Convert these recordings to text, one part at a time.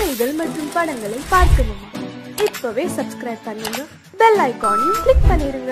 கதைகள் மற்றும் படங்களை பார்க்கணுமா? இப்பவே சப்ஸ்கிரைப் பண்ணுங்க, பெல் ஐகானையும் கிளிக் பண்ணிருங்க.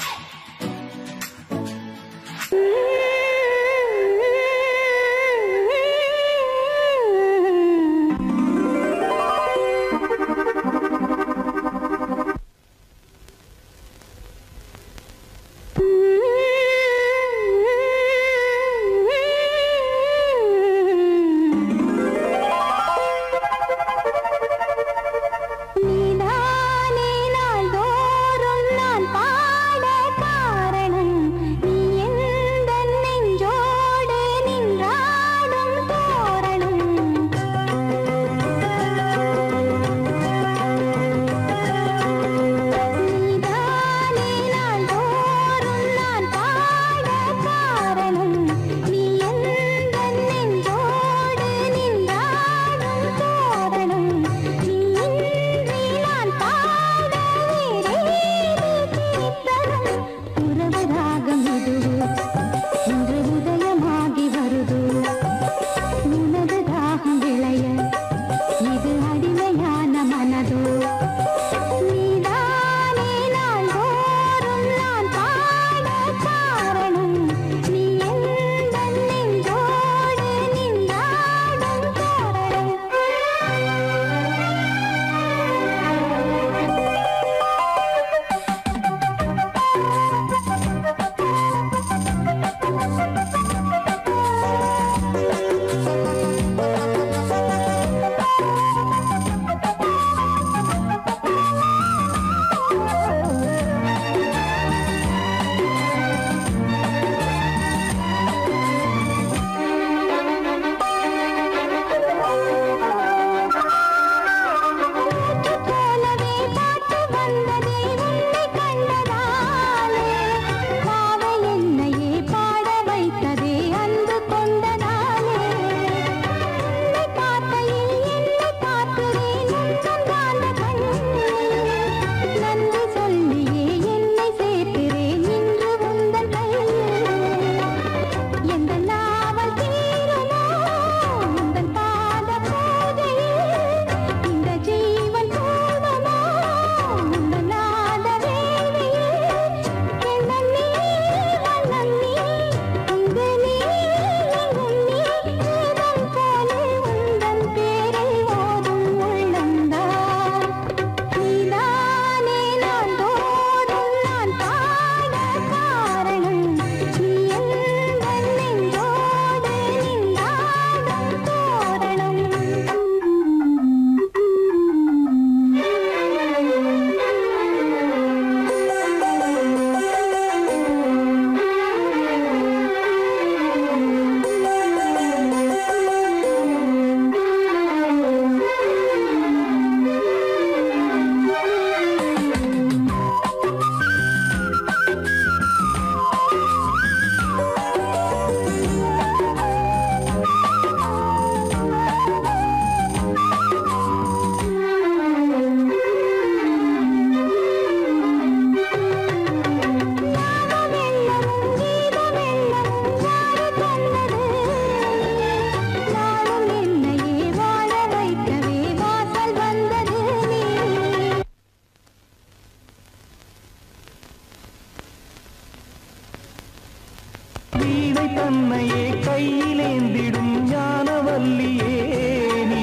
தன்னையே கையிலேந்திடும் ஞானவல்லியே நீ,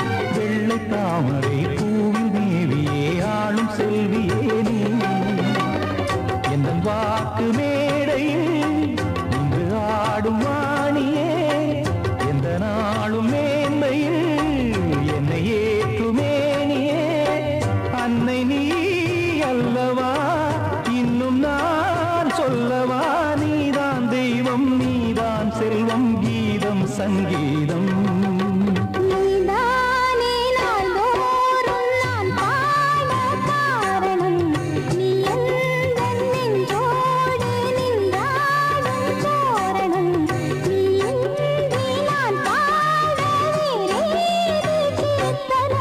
வெள்ளை தாமரை பூவில் மேவியே ஆளும் செல்வியே நீ, எந்த வாக்கு மேடையில் இன்று ஆடும் வாணியே, எந்த நாளும் மேன்மையில் என்னை ஏற்றுமேனியே, அன்னை நீ அல்லவா இன்னும் நான் சொல்லவா, நீதான் தெய்வம் நீதான் செல்வம் கீதம் சங்கீதம். Thank you.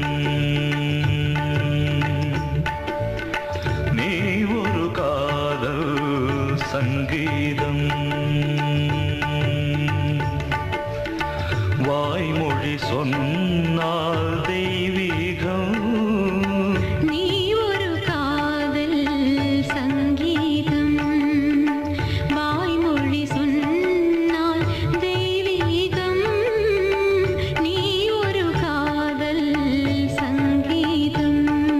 நீ ஒரு காதல் சங்கீதம் வாய்மொழி சொன்னால் தெய்வீகம் நீ ஒரு காதல் சங்கீதம் வாய்மொழி சொன்னால் தெய்வீகம் நீ ஒரு காதல் சங்கீதம்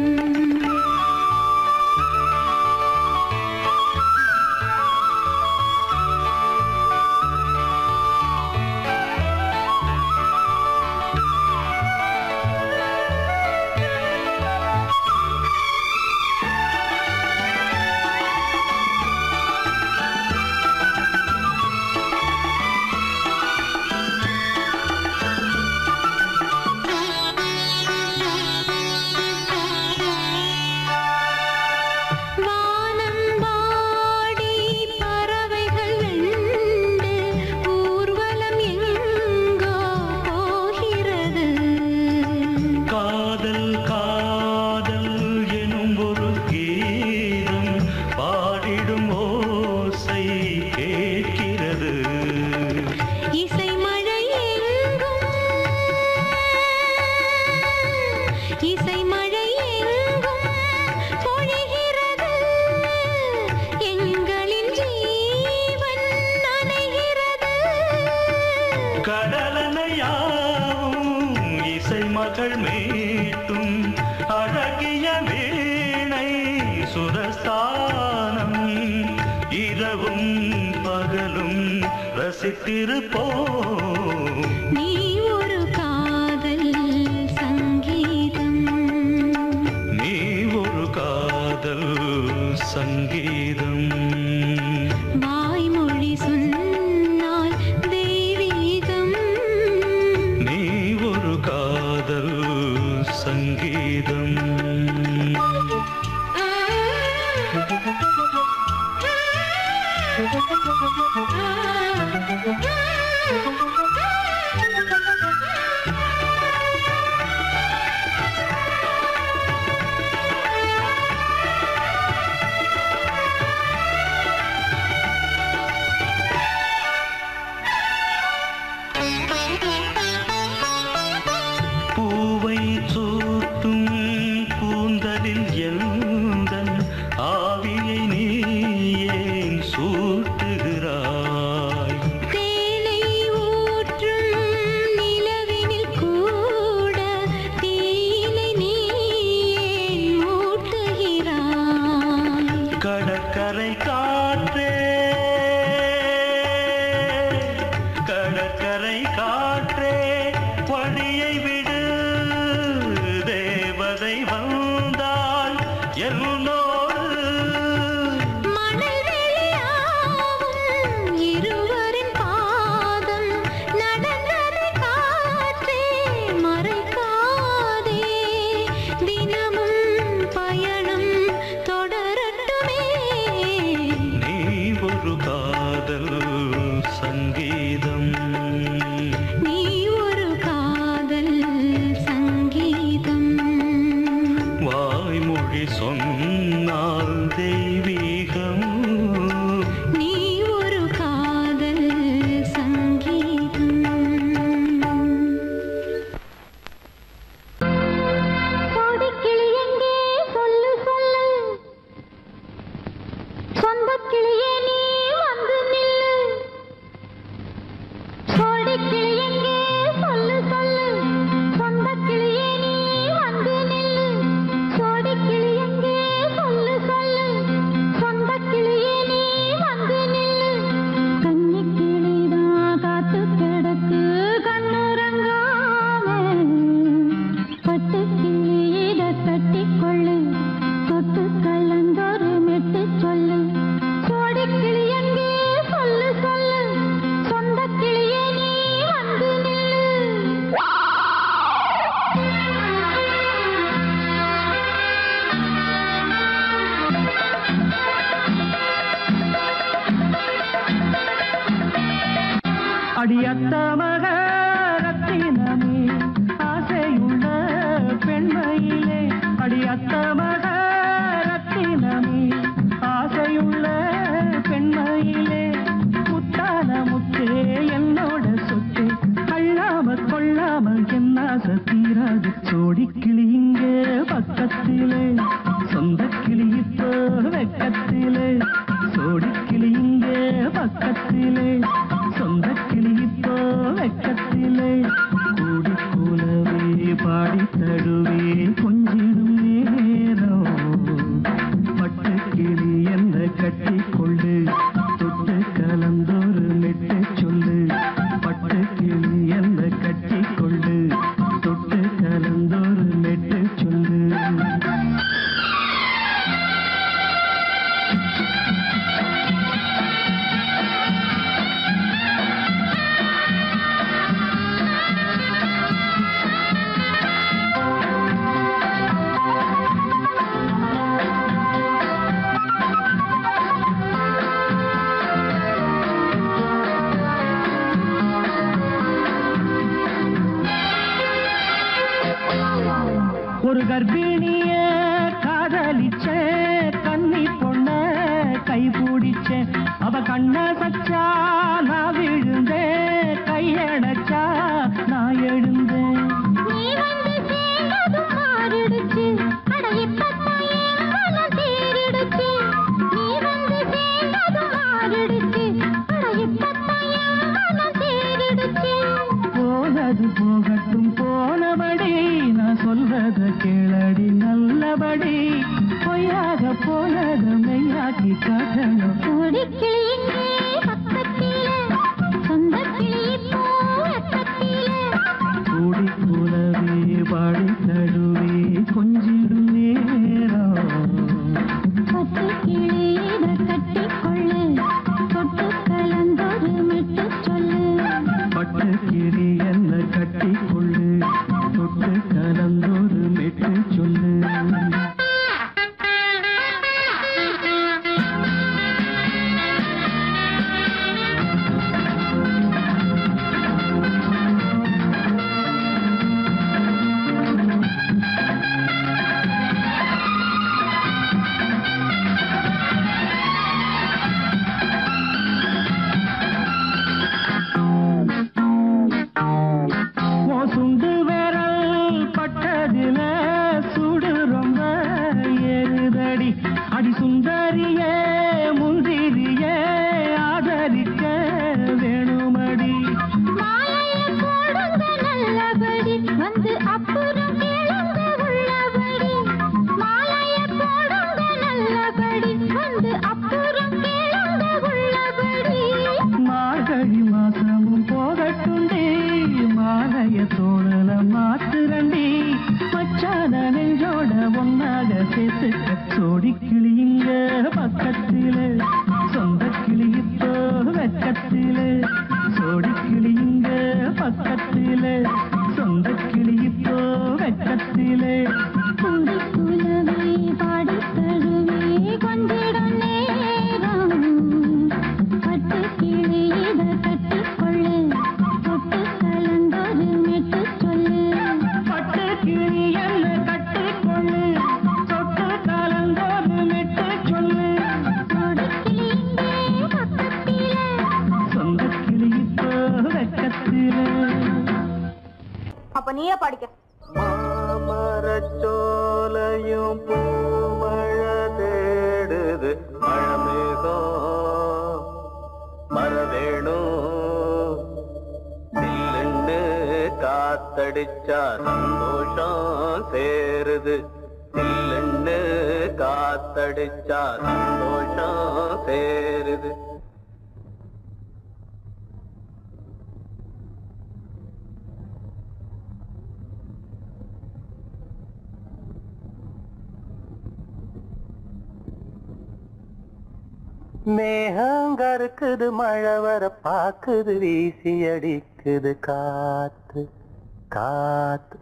மகள் மீட்டும் அழகிய வீணை சுரஸ்தானம் இரவும் பகலும் ரசித்திருப்போம் நீ ஒரு காதல் சங்கீதம் நீ ஒரு காதல் சங்கீதம் வாய்மொழி சொன்னால் தெய்வீகம் நீ ஒரு காதல் சங்கீதம் பூவை சூட்டும் கூந்தலில் எந்தன் ஆவியை நீ ஏன் சூட்டுகிறாய் தேனை ஊற்றும் நிலவினில் கூட தீனை நீ ஏன் மூட்டுகிறாய் கடற்கரை காற்றே கடற்கரை காற்றே வழியை விடு தேவதை வந்தால் என்னோடு மணல் வெளியாகும் இருவரின் பாதம் நடந்ததை காற்றே மறைக்காதே தினமும் பயணம் தொடரட்டுமே நீ ஒரு காதல் சங்கீதம் நீ ஒரு காதல் சங்கீதம் வாய்மொழி சொன்னால் தெய்வீகம் நீ ஒரு காதல் சங்கீதம் கோடிக்கிளி எங்கே சொல்லு சொல்லு சொந்தக் கிளியே நீ வந்து நில்லு கோடிக்கிளி எங்கே சொல்லு சொல்லு சொந்தக் கிளியே நீ வந்து நில்லு கோடிக்கிளி எங்கே சொல்லு சொல்லு சொந்தக் கிளியே நீ வந்து நில்லு கன்னிக் கிளிதான் காத்து கிடக்கு கண்ணுறங்காம பட்டுக் கிளி இத கட்டிக்கொள்ளு தொட்டு கலந்தொரு மெட்டு சொல்லு கோடிக்கிளி எங்கே சொல்லு சொல்லு சொந்தக் கிளியே நீ வந்து நில்லு அடியத்த மக ரத்தினமே ஆசையுள்ள பெண் தழுவி கொஞ்சிடும் நேரம் பட்டு கிளி என்ன கட்டி கொள்ளு தொட்டு கலந்தொரு மெட்டு சொல்லு பட்டு கிளி என்ன கட்டி கொள்ளு தொட்டு கலந்தொரு மெட்டு சொல்லு ஒரு கர்ப்பிணிய காதலிச்ச கண்ணி பொண்ண கை பிடிச்ச அவ கண்ண சச்சா நான் விழுந்தேன் கையடைச்சா நான் எழுந்தேன் நீ வந்து சேர்ந்ததும் மாறிடுச்சு அட இப்பத்தான் என் மனம் தேறிடுச்சு நீ வந்து சேர்ந்ததும் மாறிடுச்சு அட இப்பத்தான் என் மனம் தேறிடுச்சு போனது போகட்டும் போனபடி நான் சொல்றத கேளடி நல்லபடி பொய்யாக போனது மெய்யாக்கி காட்டணும் கோடிக்கிளி இங்கே பக்கத்திலே சொந்த கிளி இப்போ வெக்கத்திலே கூடி கூடவே பாடி தழுவி கொஞ்சிடும் நேரம் பட்டு கிளி இதை கட்டிக்கொள்ளு தொட்டு கலந்தொரு மெட்டு சொல்லு பட்டு கிளி என்ன கட்டி கொள்ளு தொட்டு கலந்தொரு மெட்டு சொல்லு சுண்டு விரல் பட்டதில சுடு ரொம்ப ஏறுதடி அடி சுந்தரியே முந்திரியே ஆதரிக்க வேணுமடி மாலையை போடுங்க நல்லபடி வந்து அப்புறம் கேளுங்க உள்ளபடி மாலையை போடுங்க நல்லபடி வந்து அப்புறம் கேளுங்க உள்ளபடி மார்கழி மாசமும் போகட்டுண்டி மாலைய தோழல மாத்துரண்டி மச்சான நெஞ்சோட ஒன்னாக சேர்த்து சோடி கிளியுங்க பக்கத்தில சொந்த கிளி இப்போ வெக்கத்தில சோடி கிளியுங்க பக்கத்தில சொந்த கிளி இப்போ வெக்கத்தில குந்தி குலவை பாடி தழுவி கொஞ்சிடும் நேரம் பட்டு கிளி இதை கட்டிக்கொள்ளு தொட்டு கலந்தொரு மெட்டு சொல்லு பட்டு கிளி என்ன கட்டி கொள்ளு தொட்டு கலந்தொரு மெட்டு சொல்லு கோடிக்கிளி இங்கே பக்கத்திலே சொந்த கிளி இப்போ வெக்கத்தில அப்ப நீயே பாடிக்க. மாமரச்சோலையும் பூமழை தேடுது மழமேகம் மரவேணும் சில்லுன்னு காத்தடிச்சா சந்தோஷம் சேருது சில்லுன்னு காத்தடிச்சா சந்தோஷம் சேருது மேகங்கருக்குது மழை வர பாக்குது வீசி அடிக்குது காத்து காத்து.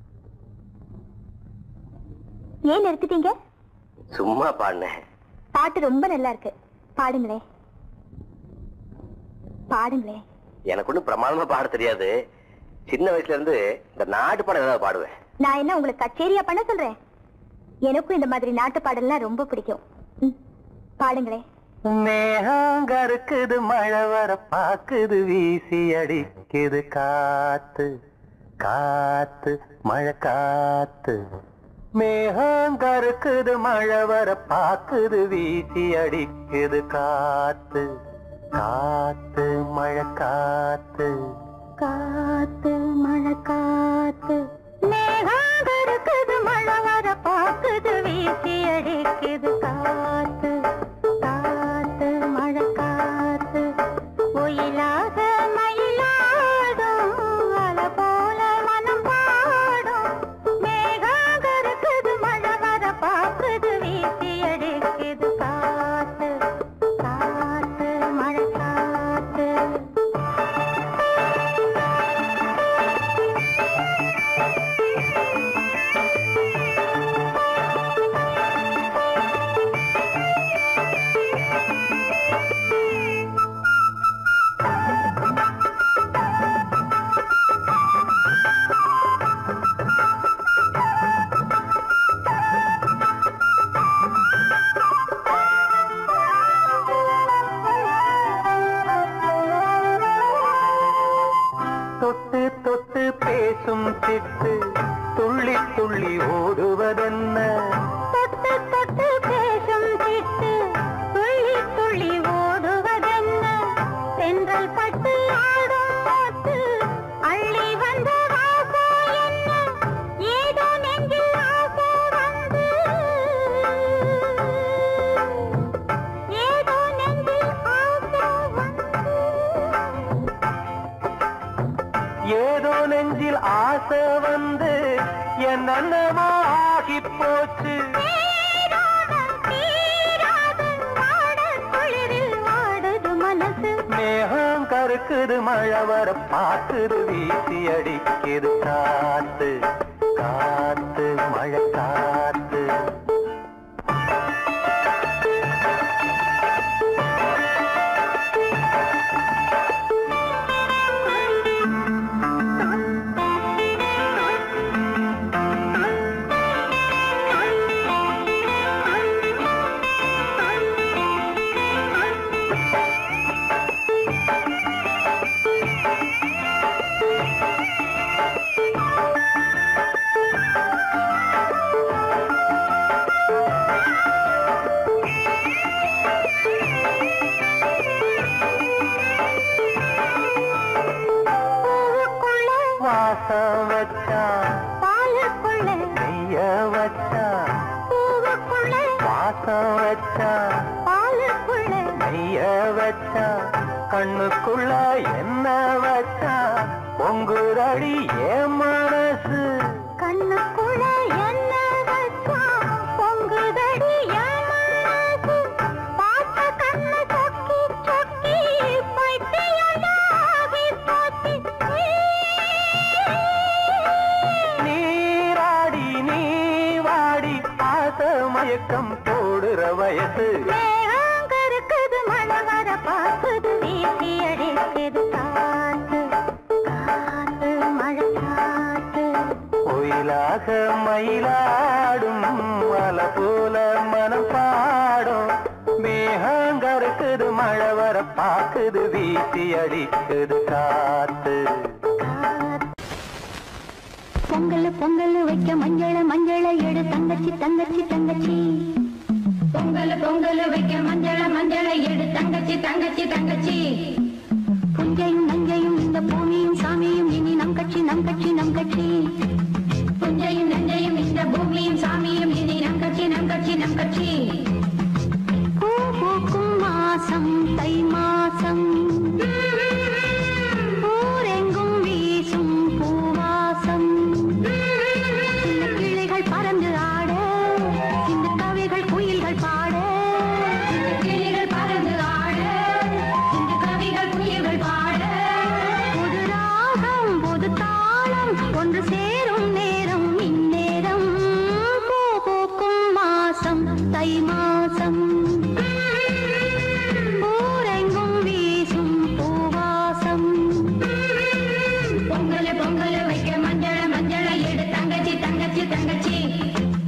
ஏன் நிறுத்திட்டீங்க? சும்மா பாடினேன். பாட்டு ரொம்ப நல்லா இருக்கு, பாடுங்களே பாடுங்களே. எனக்கு ஒன்னும் பிரமாதமா பாட தெரியாது. சின்ன வயசுல இருந்து இந்த நாட்டு பாடம் ஏதாவது பாடுவேன். நான் என்ன உங்களுக்கு கச்சேரியா பண்ண சொல்றேன்? எனக்கும் இந்த மாதிரி நாட்டு பாடல்லாம் ரொம்ப பிடிக்கும். பாடுங்களே. மேகங்கருக்குது மழை வர பாக்குது வீசி அடிக்குது காத்து காத்து மழை காத்து. மேகங்கருக்குது மழை வர பாக்குது வீசி அடிக்குது காத்து காத்து மழை காத்து காத்து மழை காத்து. மேகங்கருக்குது துள்ளி ஓடுவதென்ன தொட்டு தொட்டு பேசும் திட்டு துள்ளி துள்ளி ஓடுவதென்ன தென்றல் பட்டு ஆடும் போட்டு அள்ளி வந்த வாசோ என்ன ஏதோ நெஞ்சில் ஆசை வந்து ஏதோ நெஞ்சில் ஆசை வந்து ஏதோ நெஞ்சில் ஆசை வந்து என்னென்னமோ ஆகி போச்சு மேகம் கருக்குது மழை வர பாக்குது வீசி அடிக்குது காத்து காத்து மழை காத்து வாசம் வச்சா பாலுக்குள்ள நெய்ய வச்சா பூவுக்குள்ள வாசம் வச்சா பாலுக்குள்ள நெய்ய வச்சா கண்ணுக்குள்ள என்ன வச்சா பொங்குரடி ஏன் மனசு கண்ணுக்குள்ள என்ன வச்சா பொங்குதடி என் மனசு பார்த்த கண்ணு சொக்கி சொக்கி பைத்தியமாகி போச்சு நீராடி நீ வாடி ஆசை மயக்கம் போடுற வயசு மேகம் கருக்குது மழை வர பார்க்குது வீசி அடிக்குது காத்து காத்து மழை காத்து ஒயிலாக மயிலாடும் மலை போல மனம் பாடும் மேகங்கருக்குது மழை வர பாக்குது வீசி அடிக்குது காத்து பொங்கல் பொங்கல் வைக்க மஞ்சள மஞ்சள எடு தங்கச்சி தங்கச்சி தங்கச்சி பொங்கல் பொங்கல் வைக்க மஞ்சள மஞ்சள எடு தங்கச்சி தங்கச்சி தங்கச்சி புஞ்சையும் நஞ்சையும் இந்த பூமியும் சாமியும் இனி நம் கட்சி நம் கட்சி நம் கட்சி புஞ்சையும் நஞ்சையும் இந்த பூமியும் சாமியும் இனி நம் கட்சி நம் கட்சி நம் கட்சி பூ பூக்கும் மாசம் தை மாசம் ஊரெங்கும் வீசும் பூவாசம் சின்ன கிளைகள் பறந்து ஆட சின்ன கவிகள் குயில்கள் பாட கிளிகள் பறந்து ஆட இந்த கவிகள் குயில்கள் பாட புது ராகம் புது தாளம் ஒன்று சேரும் நேரம் இந்நேரம் பூ பூக்கும் மாசம் தை மாசம் ஊரெங்கும் வீசும் பூவாசம் பொங்கல் பொங்கல் வைக்க மஞ்சள மஞ்சள எடு தங்கச்சி தங்கச்சி தங்கச்சி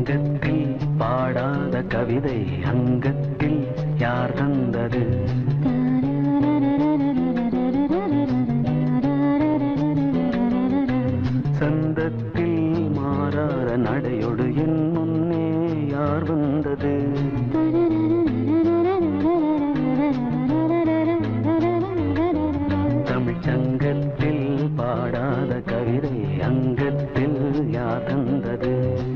சங்கத்தில் பாடாத கவிதை அங்கத்தில் யார் தந்தது? சந்தத்தில் மாறாத நடையோடு என் முன்னே யார் வந்தது? தமிழ் சங்கத்தில் பாடாத கவிதை அங்கத்தில் யார் தந்தது?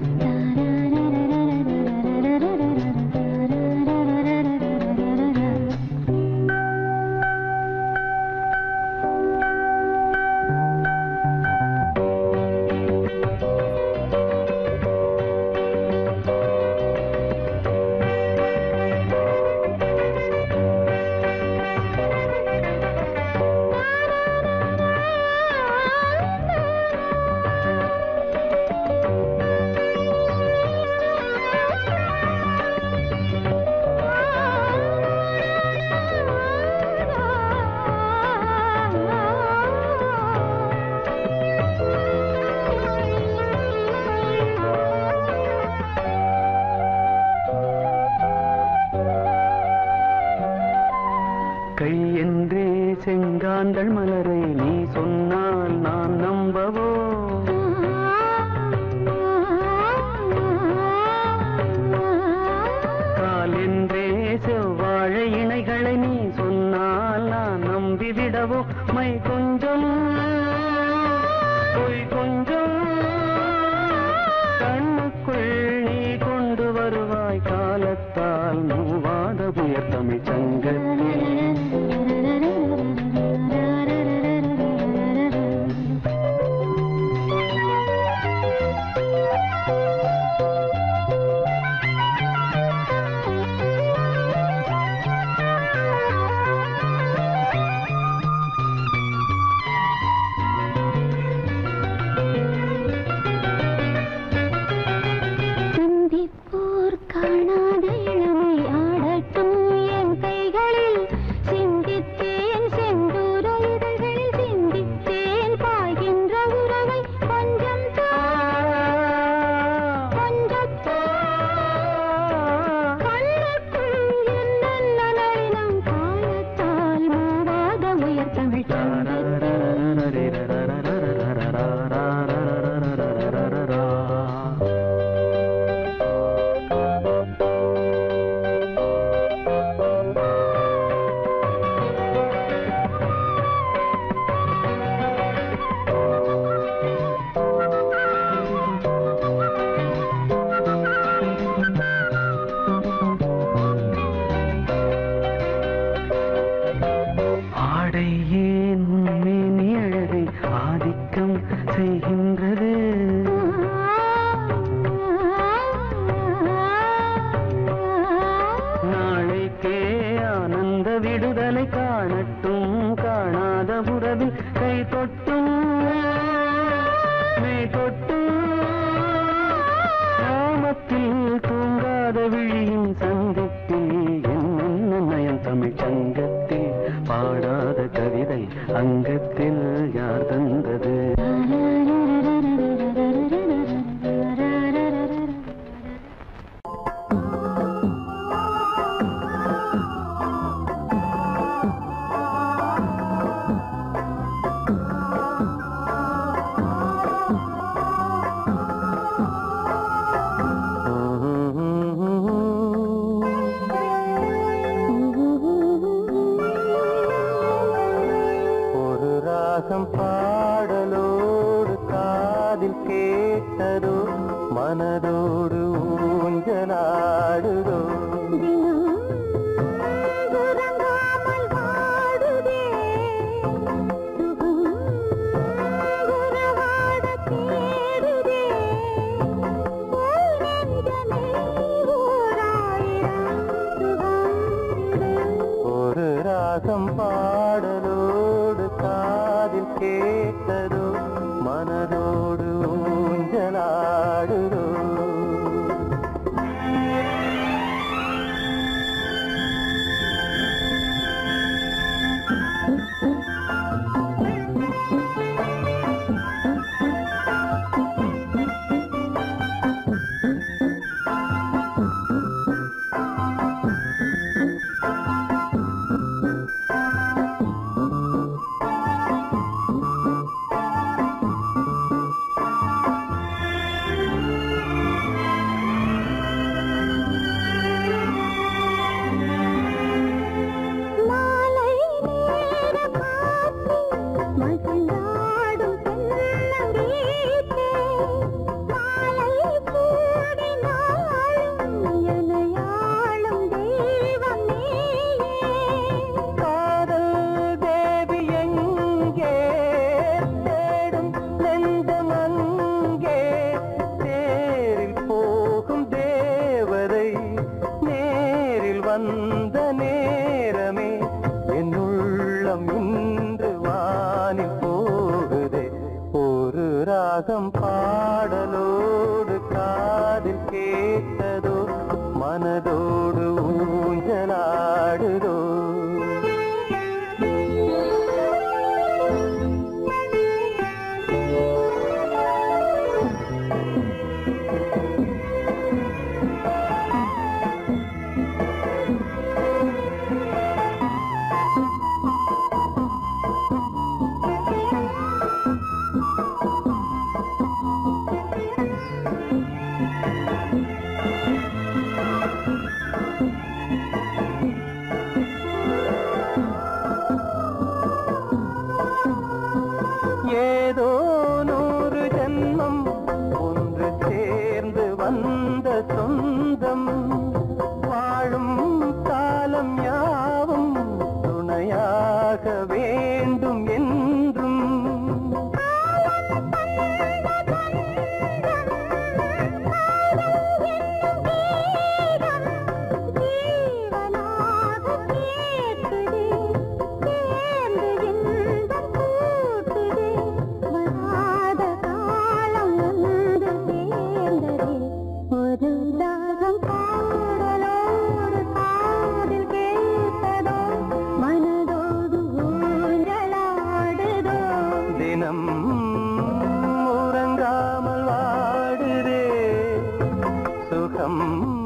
கை என்றே செங்காந்தள் மலரை நீ சொன்னால் நான் நம்பவோ? கால் என்றே செவ்வாழை இணைகளை நீ சொன்னால் நான் நம்பிவிடவோ? மை கொஞ்சம் பொய் கொஞ்சம் கண்ணுக்குள் நீ கொண்டு வருவாய் காலத்தால் மூவாத புயர் தமிழ் சங்கத்தில். விடுதலை காணட்டும் காணாத உறவில் கை தொட்டும் மெய் தொட்டும் கிராமத்தில் தூங்காத விழியின் சங்கத்தில் என்ன நயம் தமிழ் சங்கத்தில் பாடாத கவிதை அங்கத்தில் யார் தந்தது? பாடலோடு காதில் கேட்டதோ மனதோடு ஊஞ்சலாடுதோ ஒரு ராகம் பாடலோடு காதில் கேட்டதோ மனதோடு ஊஞ்சலாடுதோ ராகம் பாடலோடு காதில் கேட்டதோ மனதோடு ஊஞ்சலாடுதோ ஏதோ 100 ஜென்மம் ஒன்று சேர்ந்து வந்த சொந்தம் வாழும் காலம் யாவும் துணையாக வேண்டும் என்றும் தினம் உறங்காமல் வாடுதே சுகம்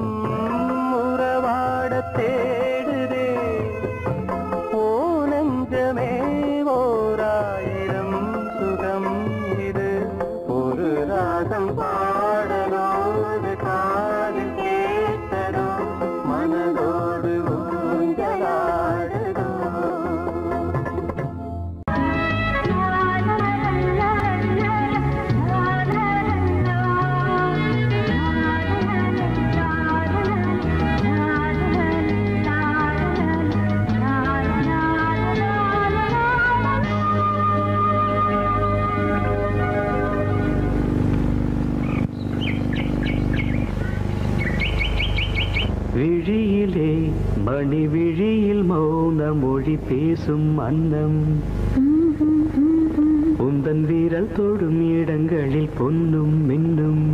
உறவாட தேடுதே ஓ நெஞ்சமே ஓராயிரம் சுகம் இது ஒரு ராகம் பாடலோடு காதில் கேட்டதோ மனதோடு ஊஞ்சலாடுதோ விழியிலே மணி விழியில் மௌன மொழி பேசும் அன்னம் உந்தன் வீரல் தொடும் இடங்களில் பொன்னும் மின்னும்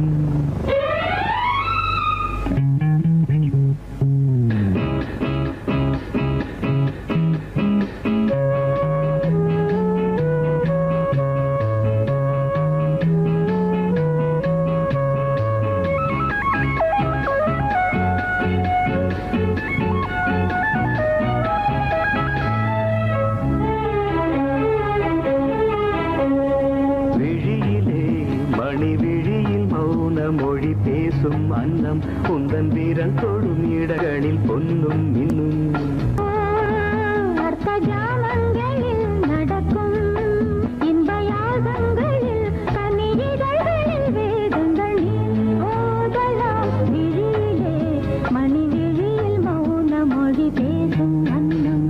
மொழி பேசும் அன்னம் உந்தன் வீரல் தொடும் இடங்களில் பொன்னும் மின்னும் அர்த்த ஜாமங்களில் நடக்கும் இன்ப யாகங்களில் கனிதழ்களில் வேதங்கள் ஓதலாம் விழியிலே மணி விழியில் மௌன மொழி பேசும் அன்னம்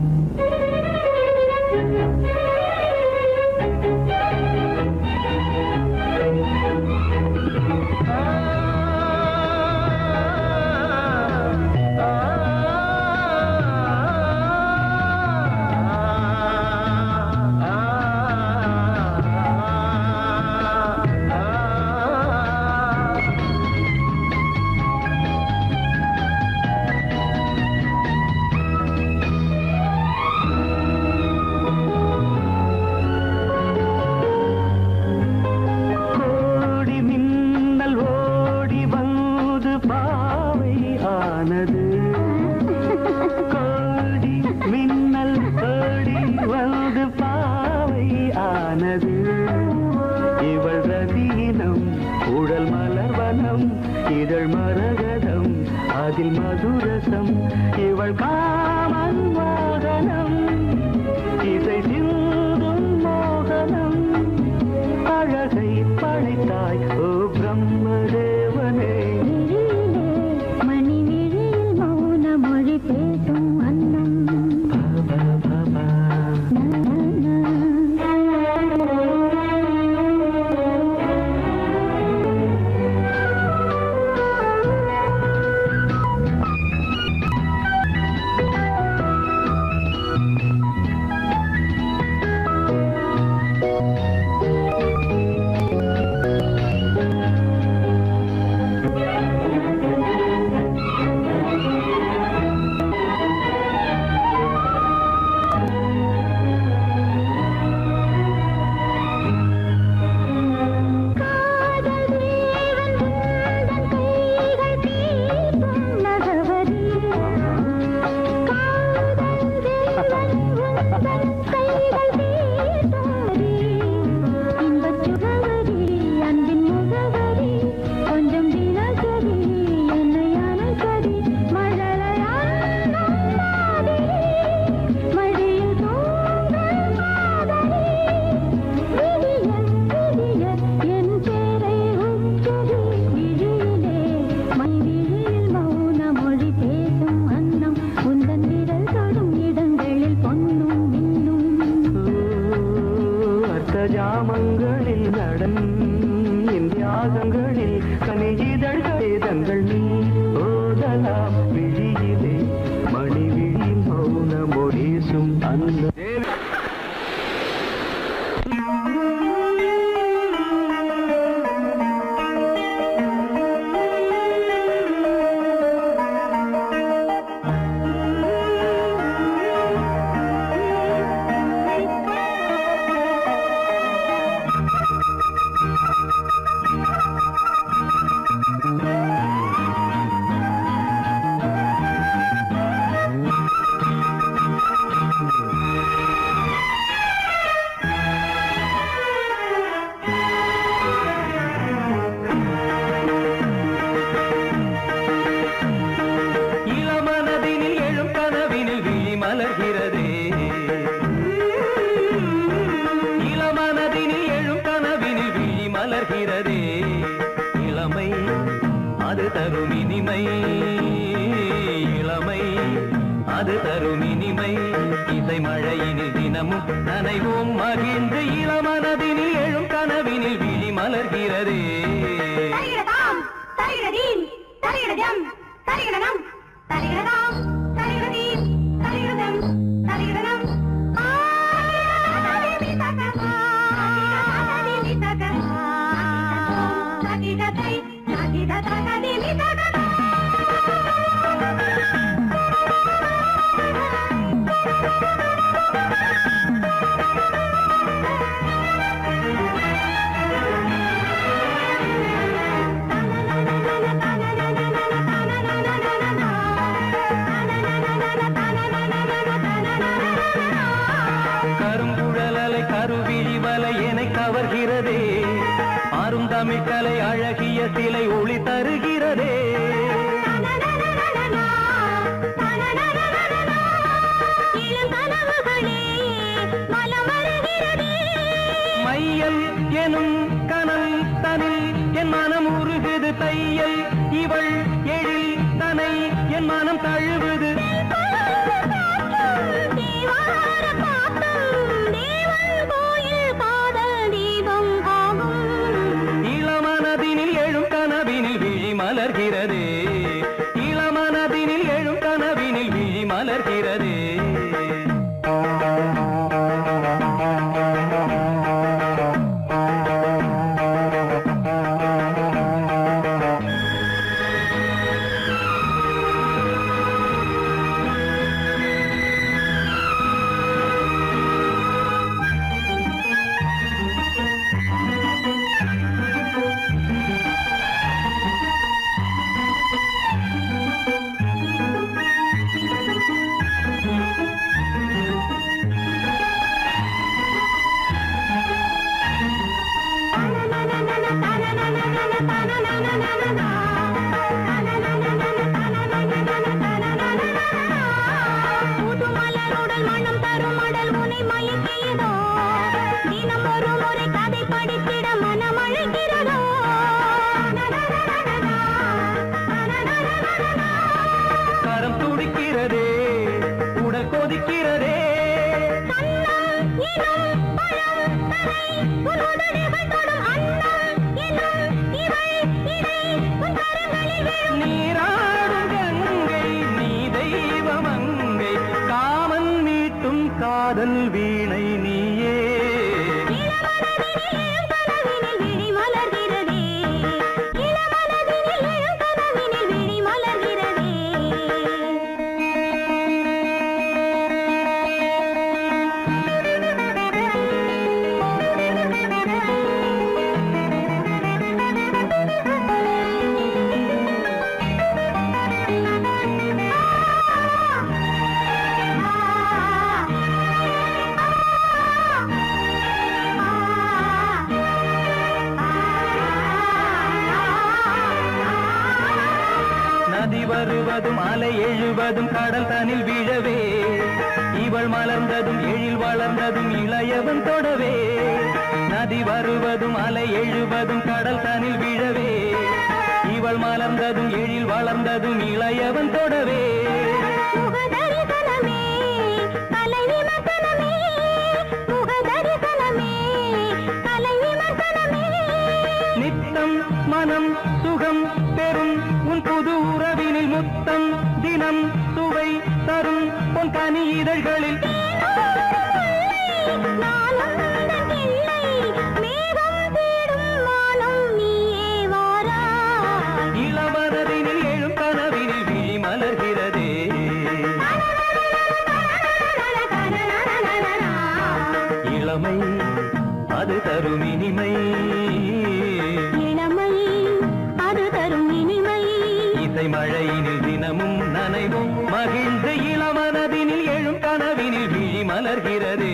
இதழ் மரகதம் அதில் மதுரசம் இவள் காமன் மோகனம் இசை சிந்தும் மோகனம் அழகை படைத்தாய் ஓ பிரம்மதேவனே மணி விழியில் மௌன மொழி பேசும் அன்னம் ராகங்களில் நடன் என் தியாகங்களில் கனிஜிதழ்கள் வேதங்கள் நீ ஓதலாம் விழியிலே மணி விழி மௌன மொழிசும் அந்த நனைவோம் மகிழ்ந்து இளமனதினில் எழும் கனவினில் விழி மலர்கிறதே தமிழ்கலை அழகிய சிலை ஒளி தருகிறதே மையல் எனும் கனல் தனில் என் மனம் உருகுது தையல் இவள் எழில் தனை என் மனம் தழுவுது இளமனதினில் எழும் கனவினில் விழி மலர்கிறதே இளமனதினில் எழும் கனவினில் விழி மலர்கிறதே காதல் வீணை நீயே வருவதும் அலை எழுவதும் கடல் தனில் வீழவே இவள் மலர்ந்ததும் எழில் வளர்ந்ததும் இளையவன் தொடவே நதி வருவதும் அலை எழுவதும் கடல் தனில் வீழவே இவள் மலர்ந்ததும் எழில் வளர்ந்ததும் இளையவன் தொடவே கலை விமர்சனமே மனம் சுகம் பெறும் உன் புது உறவினில் முத்தம் தினம் சுவை தரும் உன் கனி இதழ்களில் இளவரதினில் எழும் கனவினில் விழி மலர்கிறதே இளமை அது தரும் இனிமை இளமை அது தரும் இனிமை இசை மழையினில் தினமும் நனைவும் மகிழ்ந்து இளமனதினில் எழும் கனவினில் விழி மலர்கிறதே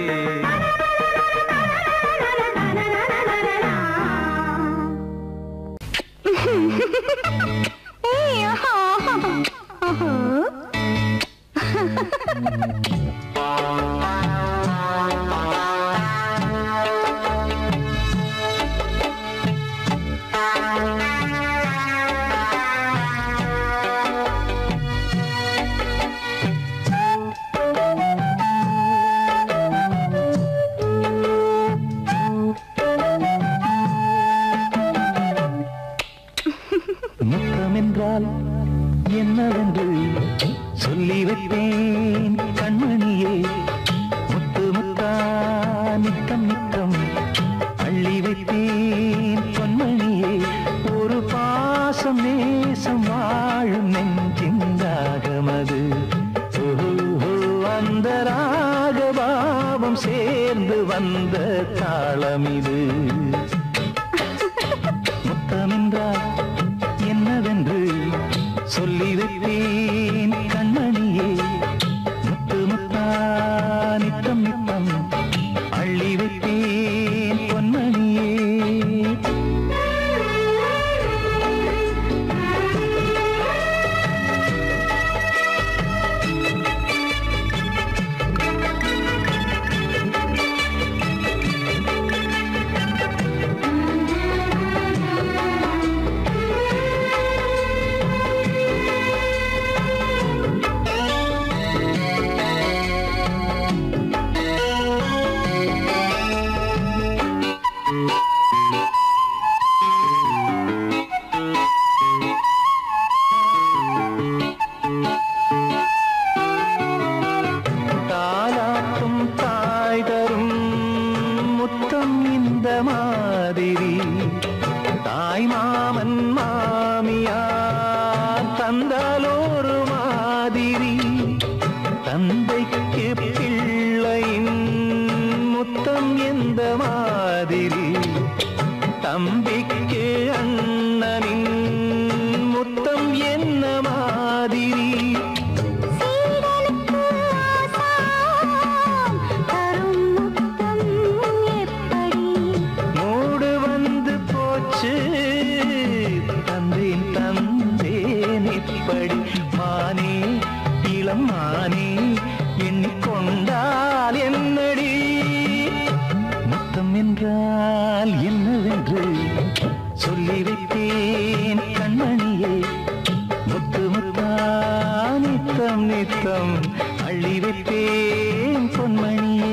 முத்தமென்றால் என்னவென்று சொல்லி வைத்தேன் கண்மணியே முத்து முத்தா நித்தம் நித்தம் அள்ளி வைத்தேன் பொன்மணியே ஒரு பாசம் நேசம் வாழும் நெஞ்சிந்தாகமது அந்த ராகபாவம் சேர்ந்து வந்த தாளமிது முத்தமென்றால் என்னவென்று சொல்லி வைத்தேன் கண்மணியே முத்து முத்தா நித்தம் நித்தம் அள்ளி வைத்தேன் பொன்மணியே தாலாட்டும் தாய் தரும் முத்தம் இந்த மாதிரி தாய் மாமன் மாமியார் தந்தாலோரு மாதிரி தந்தைக்கு பிள்ளையின் முத்தம் எந்த மாதிரி தம்பிக்கு அண்ணனின் முத்தம் என்ன மாதிரி மூடு வந்து போச்சு தந்தேன் தந்தேன் இப்படி மானே இளம் மானே எண்ணிக்கொண்டால் என்னடி முத்தம் என்றால் என்னவென்று சொல்லி வைத்தேன் கண்மணியே முத்து முத்தா நித்தம் நித்தம் அள்ளி வைத்தேன் பொன்மணியே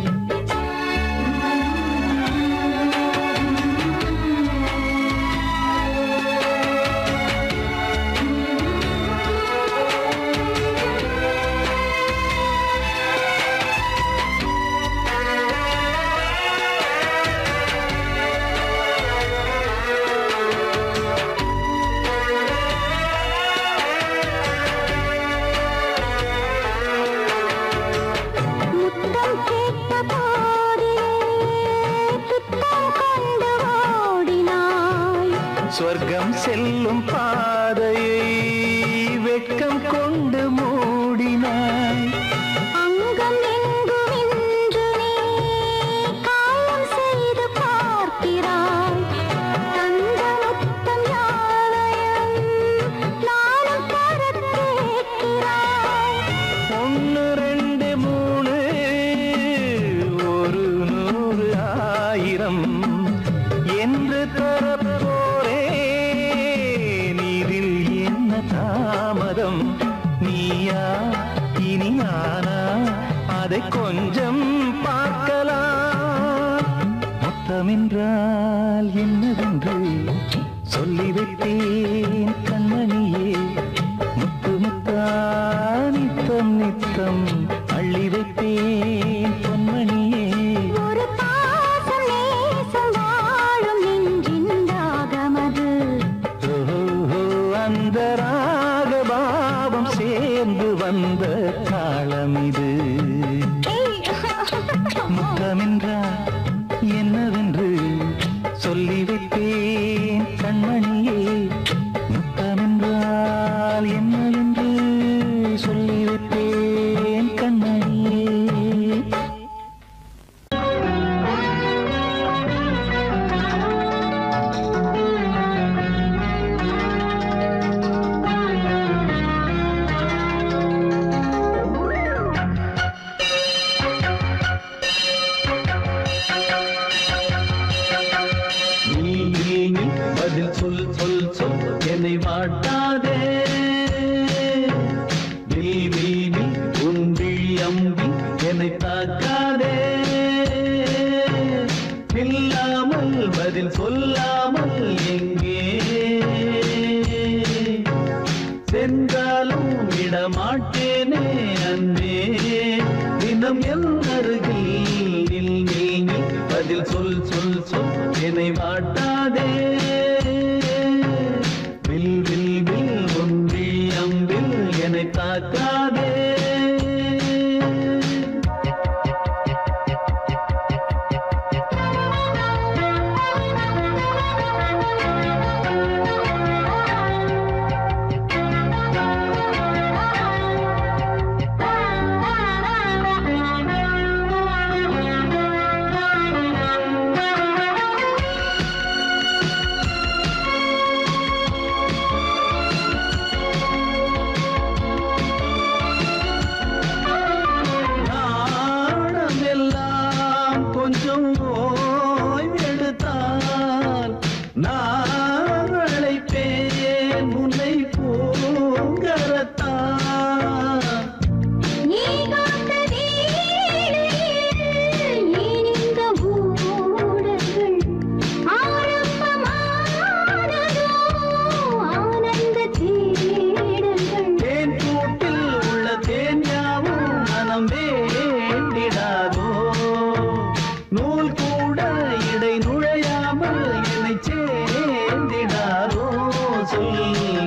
சொர்க்கம் செல்லும் பாதையை வெட்கம் கொண்டு மூடினாய் அங்கம் எங்கும் இன்று நீ காயம் செய்து பார்க்கிறாய் தந்த முத்தம் யாவையும் நானும் தர கேட்கிறாய் 1 2 3 ஒரு 100 1000 என்று தரப்போரேன் இதில் என்ன தாமதம் நீயா இனி நானா அதை கொஞ்சம் பார்க்கலாம் முத்தமென்ற என்றால் என்னவென்று சொல்லி வைத்தேன் கண்மணியே. முத்து முத்தா நித்தம் நித்தம் அள்ளி வைத்தேன் பொன்மணியே. ஒரு பாசம் நேசம் வாழும் நெஞ்சின் ராகமது. ஓஹோ அந்த ராகபாவம் சேர்ந்து வந்த தாளம் இது. முத்தமென்றால் என்னவென்று சொல்லி வைத்தேன் கண்மணியே. முத்தமென்றால் என்னவென்று சொல்லி வைத்தேன் கண்மணியே. பதில் சொல் சொல் சொல் என்னை வாட்டாதே. நீ உன் விழி அம்பி என்னை தாக்காதே. இல்லாமல் பதில் சொல்லாமல் எங்கே சென்றாலும் விடமாட்டேனே அன்பே. தினம் என் அருகில் நில் நில் நில். பதில் சொல் சொல் சொல் என்னை வாட்டாதே. வில் வில் வில் ஒன்றி அம்பில் என்னை தாக்காதே. கொஞ்சம் ஓய்வெடுத்தால் நான் அழைப்பேன் உன்னை பூங்கரத்தான். நீ காத்த வேளையில் ஏன் இந்த ஊடல்கள் ஆரம்பமானதோ ஆனந்த தேடல்கள். தேன் கூட்டில் உள்ள தேன் யாவும் மனம் வேண்டிடாதோ. நூல் கூட இடை நுழையாமல் என்னை சேர்ந்திடாதோ. சொல்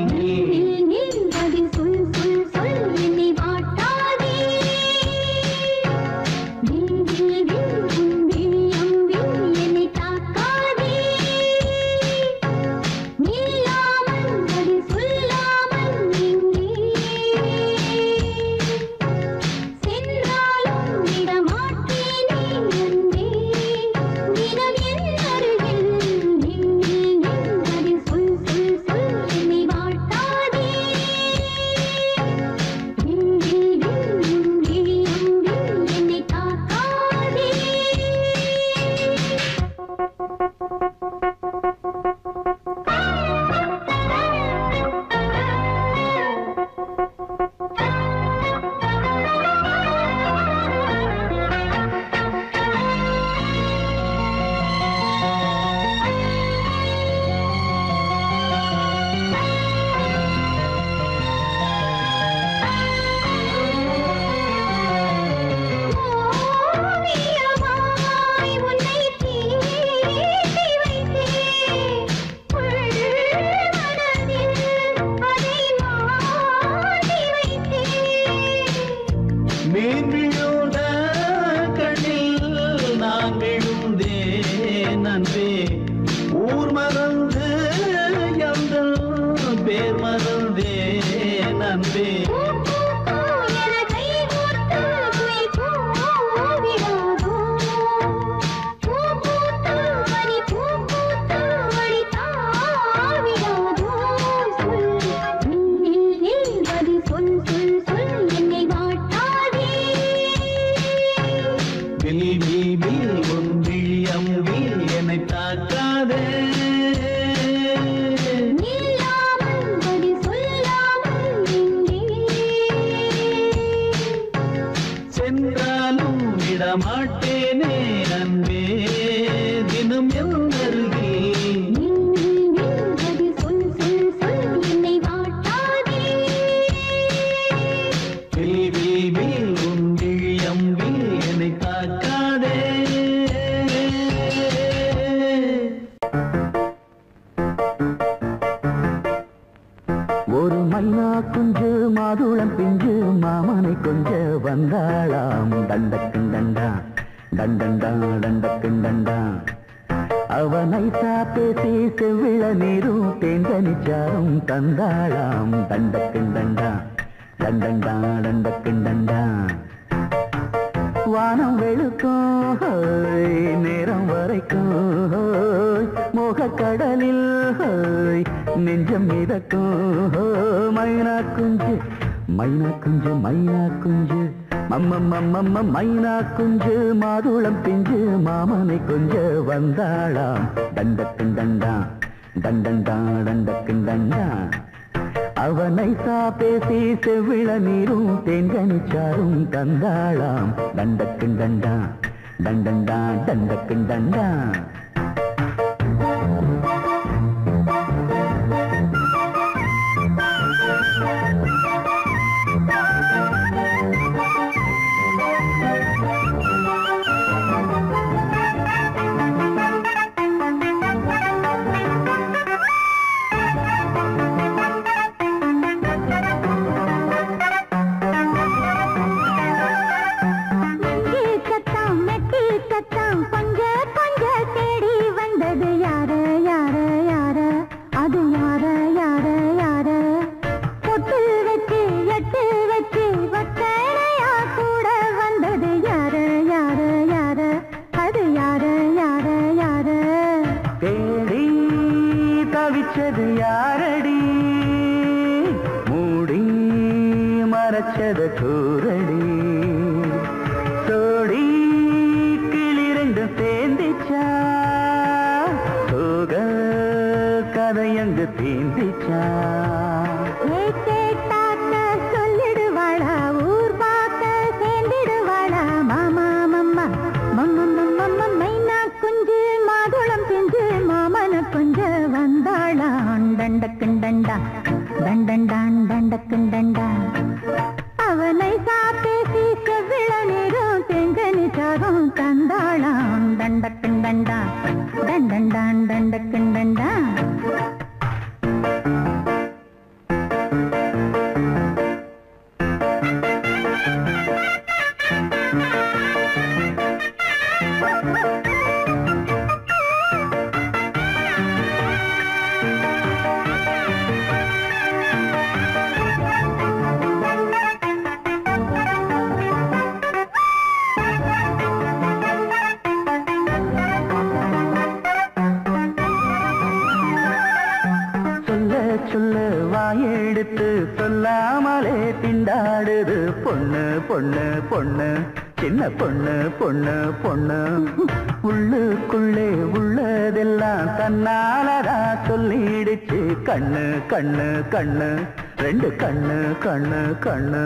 பதில் சொல் சொல் சொல் என்னை வாட்டாதே. வில் வில் வில் உன் விழி அம்பில் என்னை தாக்காதே. நில்லாமல் பதில் சொல்லாமல் எங்கே சென்றாலும் விடமாட்டேனே அன்பே. தினம் என் அருகில் நில் நில் நில். பதில் சொல் சொல் சொல் என்னை வாட்டாதே. வில் வில் வில் உன் விழி அம்பில் என்னை தாக்காதே. ஓவியமாய் உன்னை தீட்டி வைத்தேன். உள் மனதில் அதை மாட்டி வைத்தேன். மீன் விழுந்த கண்ணில் நான் விழுந்தேன் அன்பே. ஊர் மறந்து எங்கள் பேர் மறந்தேன் அன்பே. என கை கோர்த்து குயில் கூவிடாதோ. பூ பூத்து பனி பூ பூத்து வழி தாவிடாதோ. சொல் நில் நில் பதில் சொல் சொல் சொல் என்னை வாட்டாதே. வில் வில் வில் ஒன் விழி அம்பில் என்னை தாக்காதே. ஒரு மைனா குஞ்சு மாதுளம் பிஞ்சு மாமனை கொஞ்ச வந்தாளாம் தண்டக்குண்டண்டா தண்டண்டா தண்டக்குண்டண்டா அவனை பேசி செவ்விள நீரும் தேங்கனிச்சாரும் தந்தாளாம் தண்டக்குண்டண்டா தண்டண்டா தண்டக்குண்டண்டா வானம் வெளுக்கும் நேரம் வரைக்கும் மோகக்கடலில் நெஞ்சம் மிதக்கும் மைனா குஞ்சு மைனா குஞ்சு மைனா குஞ்சு மம்மம்மம்மம்ம மைனா குஞ்சு மாதுளம் பிஞ்சு மாமனை கொஞ்ச வந்தாளாம் தண்டக்குண்டண்டா தண்டண்டா தண்டக்குண்டண்டா அவனை பேசி செவ்விள நீரும் தேங்கனிச்சாரும் தந்தாளாம் தண்டக்குண்டண்டா தண்டண்டா தண்டக்குண்டண்டா கண்ணு கண்ணு ரெண்டு கண்ணு கண்ணு கண்ணு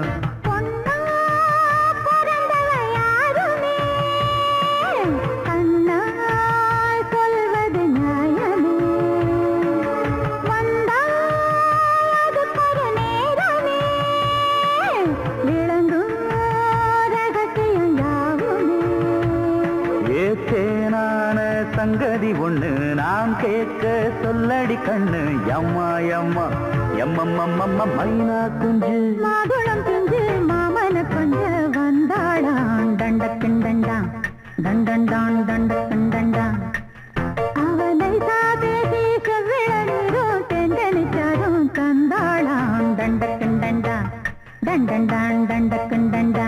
சங்கதி ஒண்ணு நான் கேட்க சொல்லடி கண்ணு எம்மா எம்மா எம்மம்மம்மம்ம மைனா குஞ்சு மாதுளம் பிஞ்சு மாமன கொஞ்ச வந்தாளாம் தண்டக்குண்டண்டா தண்டண்டான் தண்டக்குண்டண்டா அவனை பேசி செவ்விள நீரும் தெண்டனிச்சாரும் தந்தாளாம் தண்டக்குண்டண்டா தண்டண்டான் தண்டக்குண்டண்டா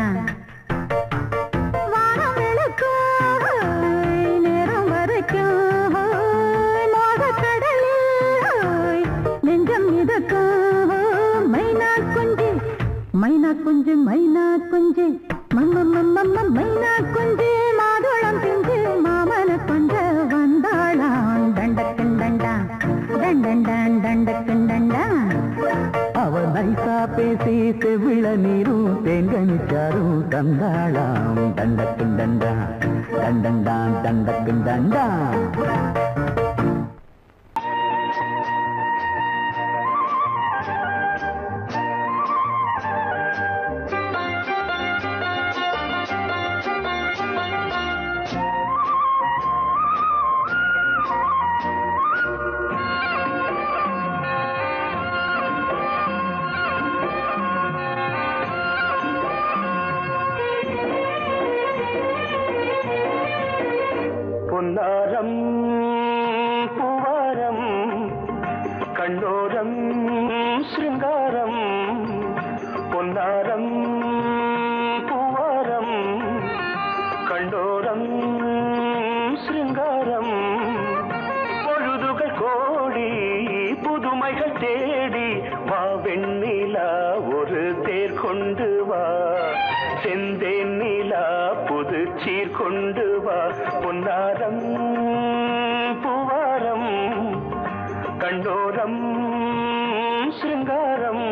மைனா குஞ்சு மைனா குஞ்சு மம்மம்மம்மம்ம மைனா குஞ்சு மாதுளம் பிஞ்சு மாமன கொஞ்ச வந்தாளாம் தண்டக்குண்டண்டா தண்டண்டான் தண்டக்குண்டண்டா அவன் நைசா பேசி செவ்விள நீரும் தேங்கனிச்சாரும் தந்தாளாம் தண்டக்குண்டண்டா தண்டண்டான் தண்டக்குண்டண்டா புதுமைகள் தேடி வா வெண்ணிலா ஒரு தேர் கொண்டு வா செந்தேன் நிலா புது சீர் கொண்டு வா பொன்னாரம் பூவாரம் கண்டோரம் சிருங்காரம்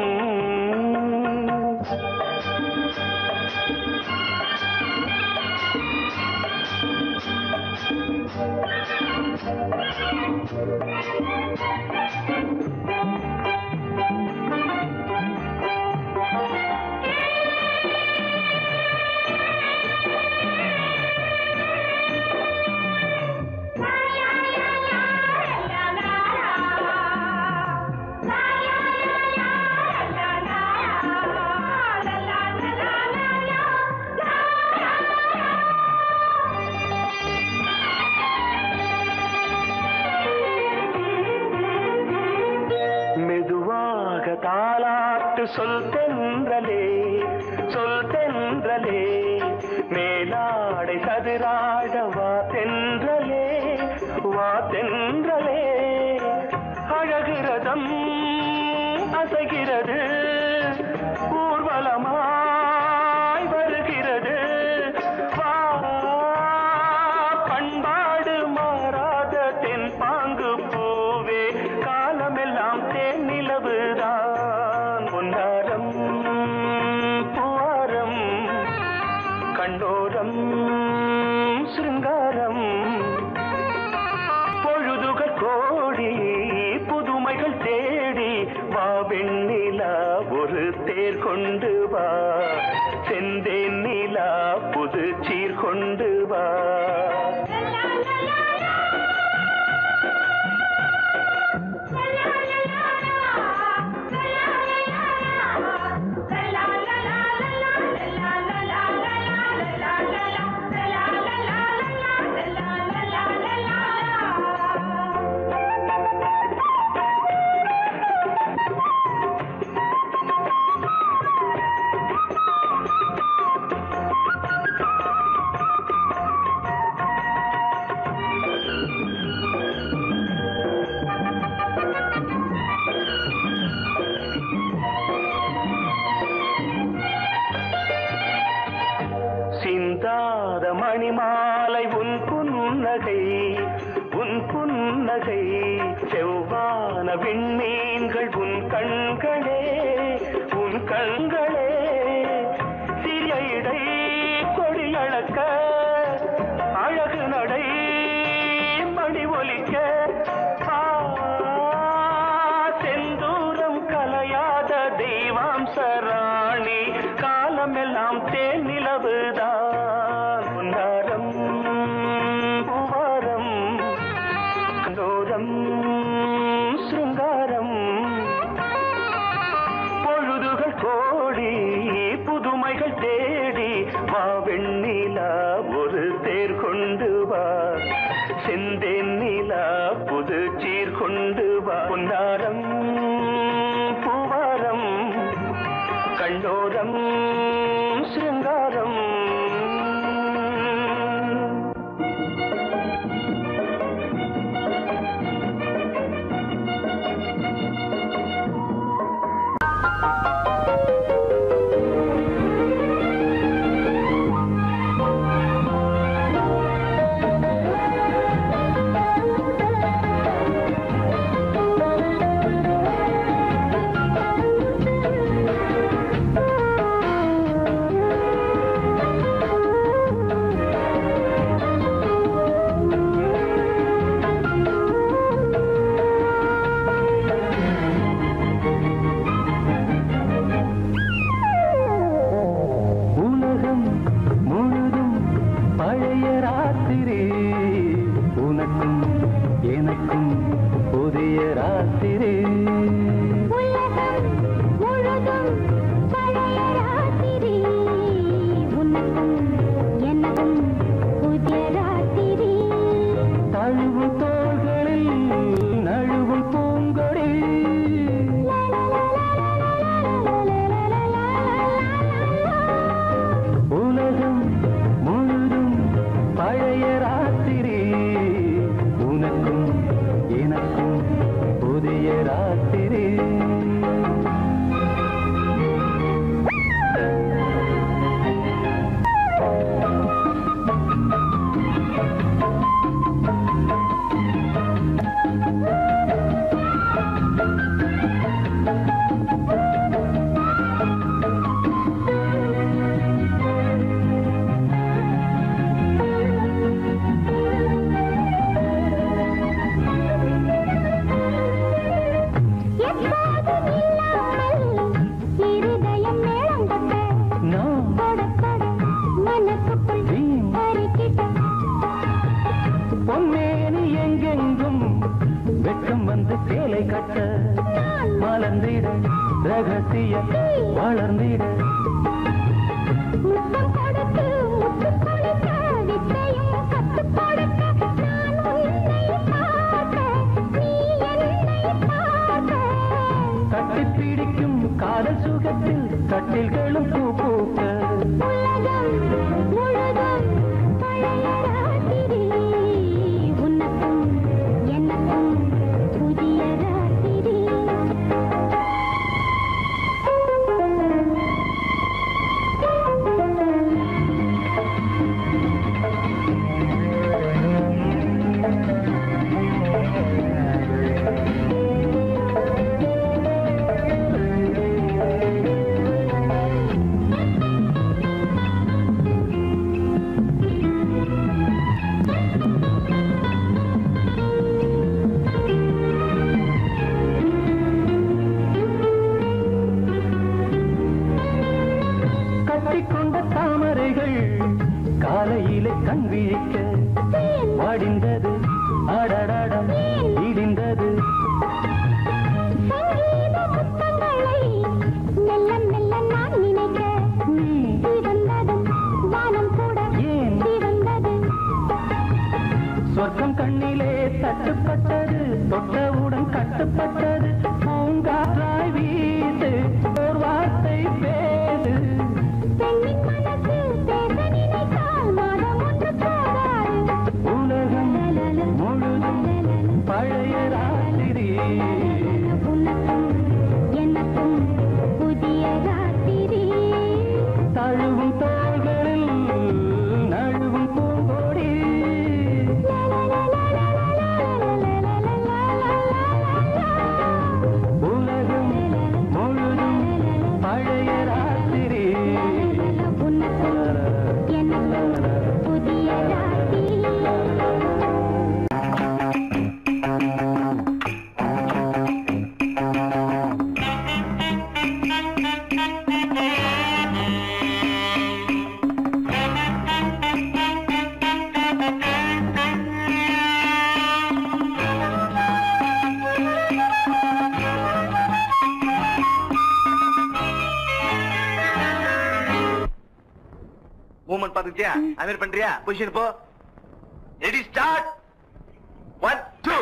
சொல் தென்றலே மேலாடை சதுராட வா தென்றலே அழகிறதம் அசைகிறது ஊர்வலமாய் வருகிறது வா பண்பாடு மாறாத தென் பாங்கு பூவே காலமெல்லாம் தேன் நிலவுதான் பொன்னாரம் பூவாரம் கண்டோரம் சிருங்காரம் பொழுதுகள் கோடி புதுமைகள் தேடி வா வெண்ணிலா ஒரு தேர் கொண்டு வா செந்தேன் நிலா புது சீர் கொண்டு வா சிந்தாத மணிமாலை உன் புன்னகை செவ்வான விண்மீன்கள் உன் கண்களே சிறிய இடை கொடியளக்க அழகு நடை மணி ஒலிக்க செந்தூரம் கலையாத தெய்வாம்சராணி காலமெல்லாம் தேன் நிலவுதான் பொன்னாரம் பூவாரம் கண்டோரம் சிருங்காரம் பொழுதுகள் கோடி புதுமைகள் தேடி வா வெண்ணிலா ஒரு தேர் கொண்டு வா செந்தேன் நிலா புது சீர் கொண்டு வா பொன்னாரம் பூவாரம் கண்டோரம் சிருங்காரம் மூவ்மெண்ட் பாத்துக்கிட்டியா? அமீர் பண்றியா? பொசிஷன் போ. Ready start. 1 2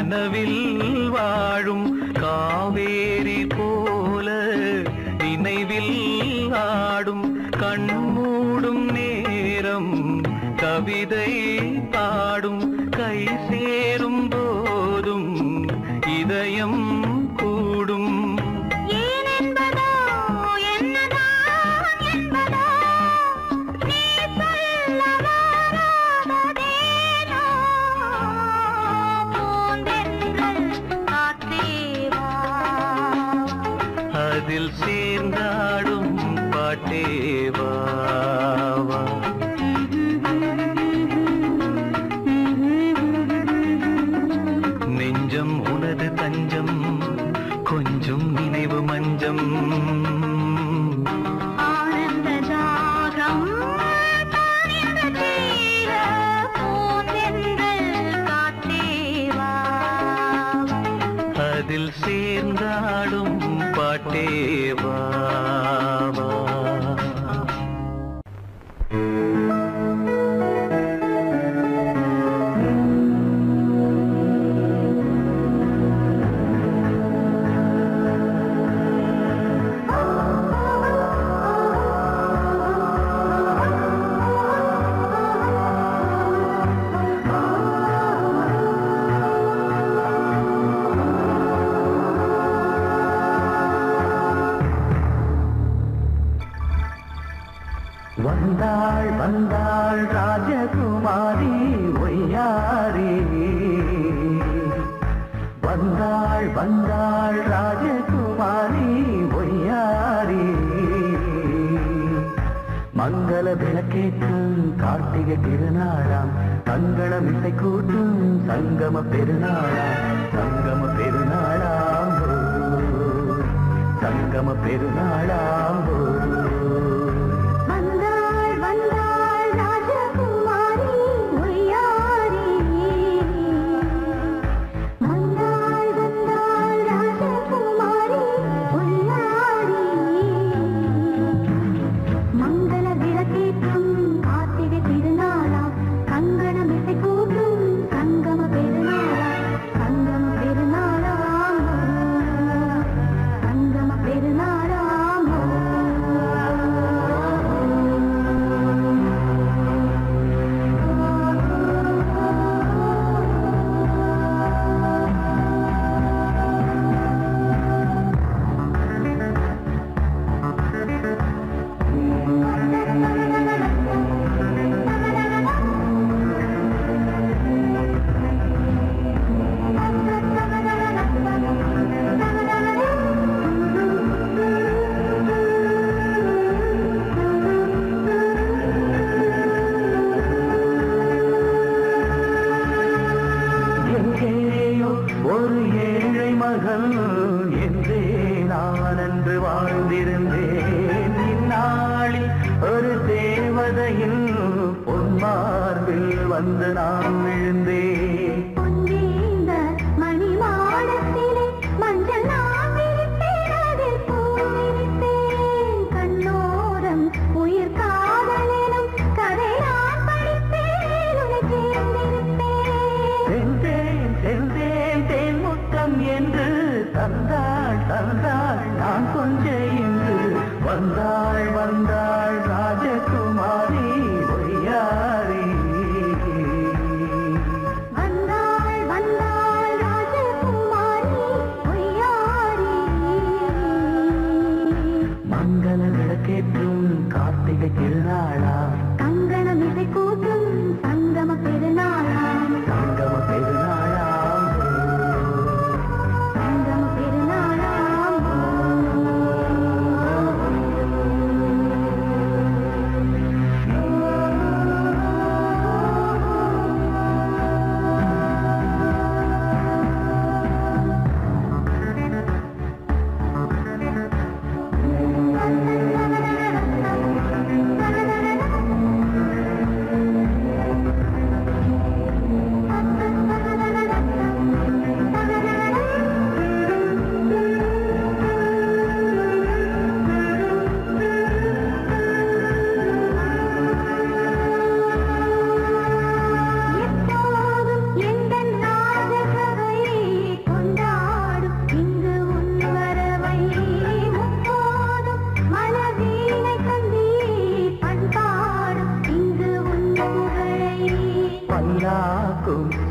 கனவில் வாழும் காவேரி போல நினைவில் ஆடும் கண்மூடும் நேரம் கவிதை பாடும் கை சேரும் போதும் இதயம் கூடும் அதில் சேர்ந்தாடும் பாட்டேவா நெஞ்சம் உனது தஞ்சம் கொஞ்சம் நினைவு மஞ்சம் அதில் சேர்ந்தாடும் பாட்டேவா வந்தாள் வந்தாள் ராஜகுமாரி ஒய்யாரி வந்தாள் வந்தாள் ராஜகுமாரி ஒய்யாரி மங்கள விளக்கேற்றும் கார்த்திகை திருநாளாம் தங்களம் இசை கூட்டும் சங்கம பெருநாளாம் சங்கம பெருநாளாம் சங்கம பெருநாளாம் வந்து நான் விழுந்தேன் மணிமாடத்திலே மஞ்சள் நான் விரித்தேன் அதில் பூ விரித்தேன் கண்ணோரம் உயிர் காதலிலும் கதை நான் படித்தேன் உன்னை சேர்ந்திருப்பேன் சென்றேன் சென்றேன் தேன் முத்தம் என்று தந்தாள் தந்தாள் நான் கொஞ்சம் என்று வந்தாள் வந்தாள் ராஜகுமாரி ஒய்யாரி கார்த்திகை திருநாளா கங்கணம் இசை கூட்டும் சங்கம பெருநாளா சங்கம பெருநாளா சங்கம பெருநாளா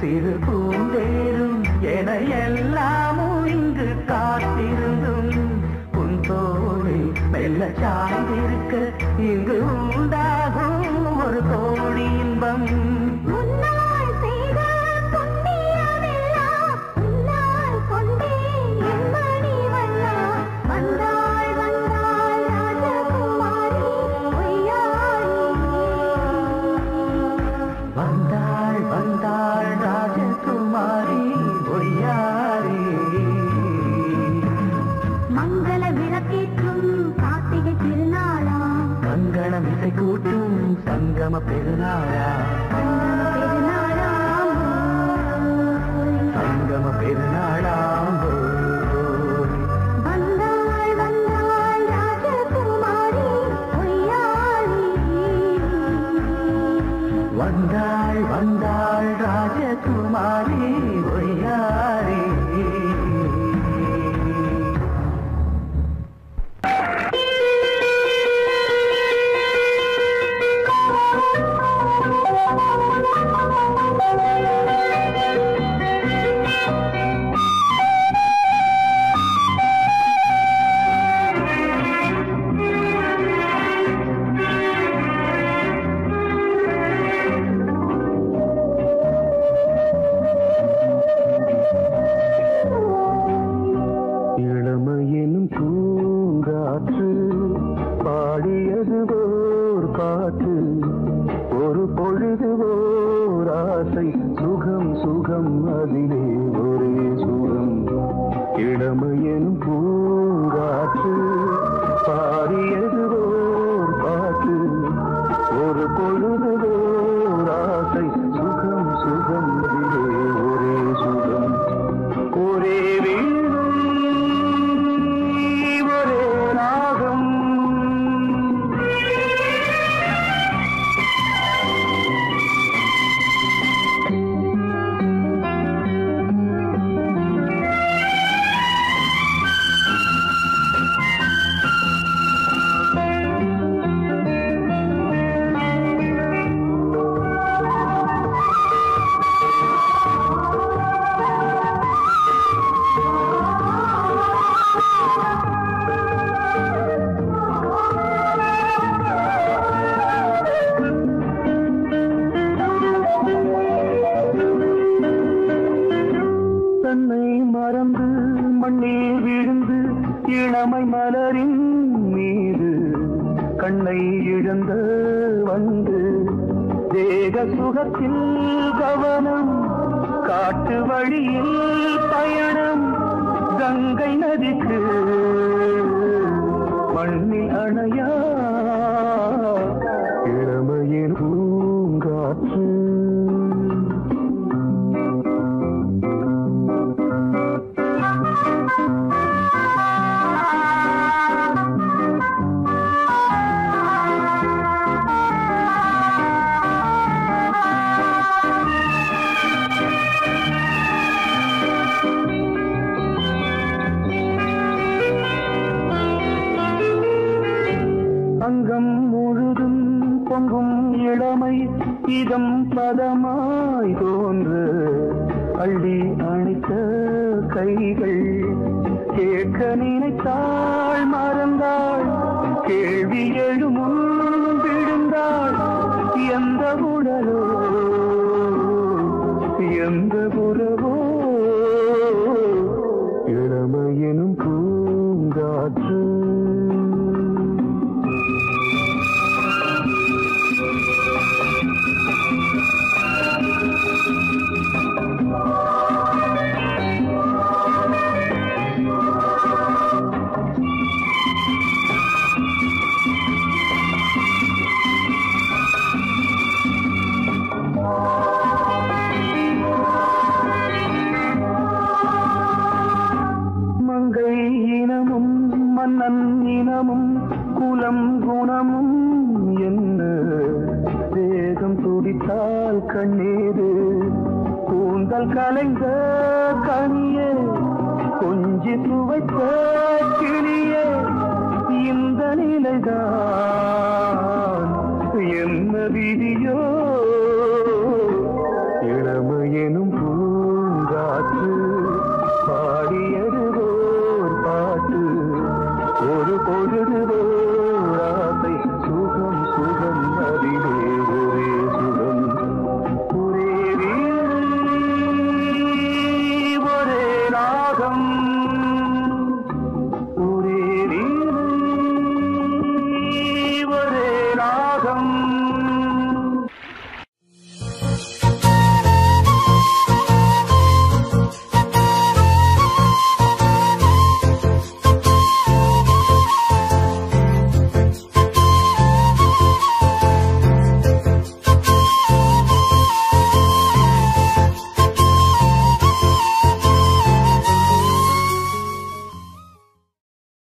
சிறு பூந்தேரும் என எல்லாமும் இங்கு காத்திருந்தும் உன் தோழி மெல்ல சாய்ந்திருக்க இங்கு உண்டாகும் ஒரு கோடி இன்பம். முன்னால் செய்த புண்ணியமெல்லாம் முன்னால் கொண்டே என் மணி வண்ணா. வந்தாள் வந்தாள் ராஜகுமாரி பொய்யாரி. வந்தாள் வந்தாள் ராஜகுமாரி பொய்யாரி. மங்கள விளக்கேற்றும் கார்த்திகை திருநாளா. கங்கணம் இசை கூட்டும் சங்கம பெருநாளா. சங்கம பெருநாளாம் வந்தாள் வந்தாள் ராஜகுமாரி பொய்யாரி. வந்தாள் வந்தாள் ராஜகுமாரி பொய்யாரி. இளமையெனும் பூங்காற்று பாடியது ஓர் பாட்டு. ஒரு பொழுது ஓர் ஆசை சுகம் சுகம் அதிலே ஒரே சுகம். இளமையெனும் பூங்காற்று பாடியது ஓர் பாட்டு. ஒரு பொழுது ஓர் ஆசை சுகம் சுகம் அதிலே ஒரே சுகம். ஒரே வீடும் ஒரே ராகம். தன்னை மறந்து மண்ணில் விழுந்து இளமை மலரின் மீது கண்ணை இழந்த வந்து தேக சுகத்தில் கவனம். காட்டு வழியில் பயணம் கங்கை நதிக்கு மண்ணில் அணையா இளமையின் பூங்காற்று. அங்கம் முழுதும் பொங்கும் இளமை இதம் பதமாய் தோன்று அள்ளி அணைத்த கைகள். கேட்க நினைத்தாள் மறந்தாள் கேள்வி எழுமுன் விழுந்தாள். எந்த உடலோ எந்த புறவோ இளமையெனும் பூங்காற்று. மங்கை இனமும் மன்னன் இனமும் குலம் குணமும் என்ன வேகம் துடித்தால் கண்ணீரு. கூந்தல் கலைந்த கனியே கொஞ்சி துவைத்த கிளியே இந்த நிலைதான் என்ன விதியோ இளமையெனும்